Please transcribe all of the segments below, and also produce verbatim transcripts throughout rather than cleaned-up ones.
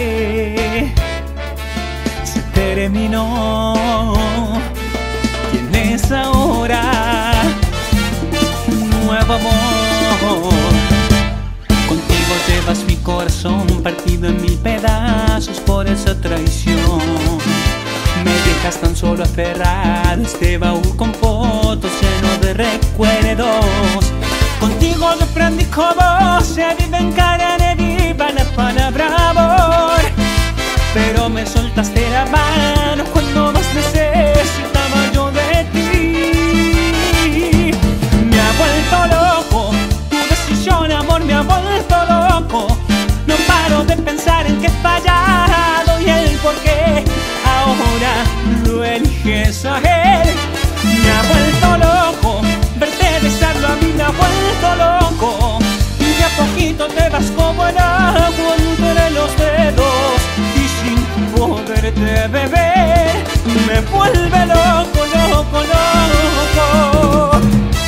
sé, se terminó. Tienes ahora un nuevo amor. Contigo llevas mi corazón partido en mil pedazos por esa traición. Me dejas tan solo aferrado este baúl con fotos lleno de recuerdos. Contigo yo aprendí cómo se vive en carne viva la palabra amor. Pero me soltaste la mano cuando más necesitaba yo de ti. Me ha vuelto loco tu decisión, amor, me ha vuelto loco. No paro de pensar en que he fallado y el por qué ahora lo eliges a él. Me ha vuelto loco verte besarlo, a mí me ha vuelto loco. Y de a poquito te vas como el agua entre los dedos. Y sin poderte beber me vuelve loco, loco, loco.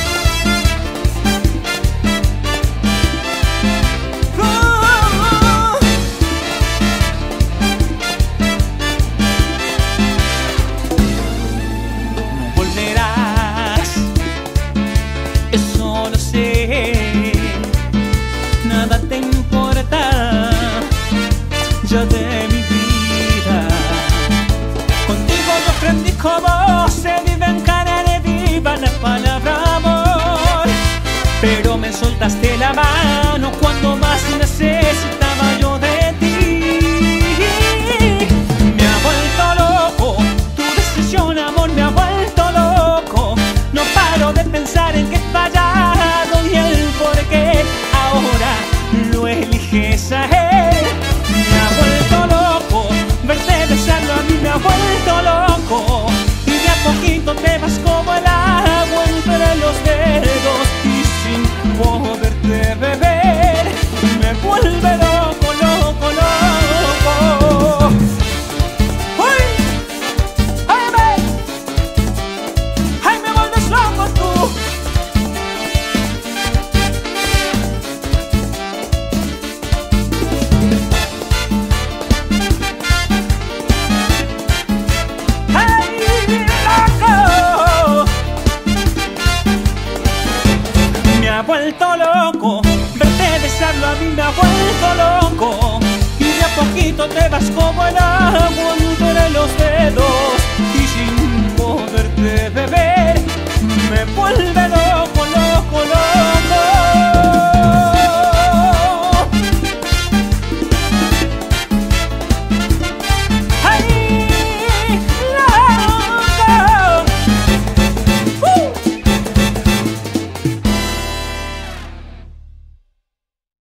Eso lo sé, nada te importa ya de mi vida. Contigo yo aprendí cómo se vive en carne viva la palabra amor. Pero me soltaste la mano cuando más necesitaba yo de ti. Me ha vuelto loco tu decisión, amor, me ha vuelto loco. No paro de pensar en que he fallado y el por qué ahora lo eliges a él. Me ha vuelto loco verte besarlo, a mí me ha vuelto loco. Y de a poquito te vas como el agua entre los dedos. Y sin poderte beber me vuelve loco, loco, loco. ¡Ay! ¡Ay, babe! ¡Ay, me vuelves loco tú! Me ha vuelto loco verte besarlo, a mí me ha vuelto loco. Y de a poquito te vas como el agua entre los dedos. Y sin poderte beber me vuelve loco, loco, loco.